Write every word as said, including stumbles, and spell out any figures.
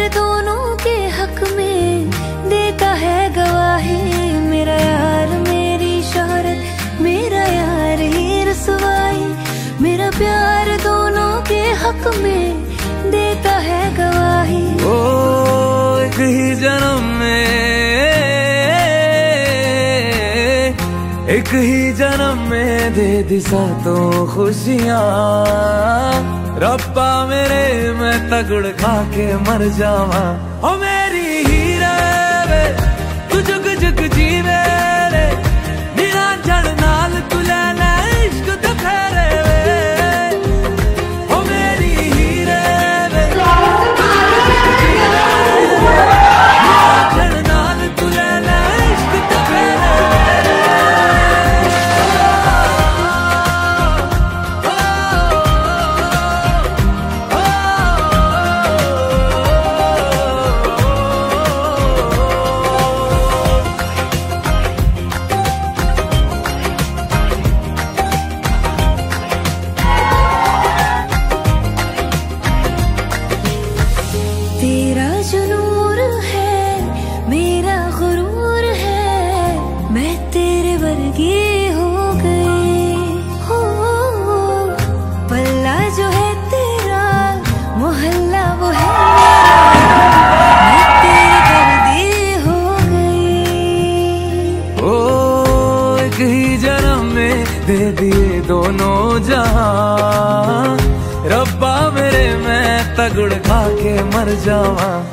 दोनों के हक में देता है गवाही। मेरा यार मेरी शोहरत, मेरा यार ही रसवाई। मेरा प्यार दोनों के हक में देता है गवाही। ओ एक ही जन्म में, एक ही जन्म में दे दी सातों खुशियाँ। रब्बा मेरे मैं तगड़ खा के मर जावा। ओ मेरी हीरे वे तू जुग जुग जीवे रे, नीला जड़ नाल तू लेना इश्क ते फेरे वे। ओ मेरी हीरे वे तू जुग जुग जीवे रे, नीला जड़ नाल तू लेना इश्क ते फेरे वे। तेरा जो नूर है मेरा गुरूर है, मैं तेरे वर्गी हो गई। हो पल्ला जो है तेरा, मोहल्ला वो है मेरा, मैं तेरे दर्दी हो गई। ओ एक ही जन्म में दे दिए दोनों जहां। रब्बा मेरे मैं तगड़ खा के मर जावा।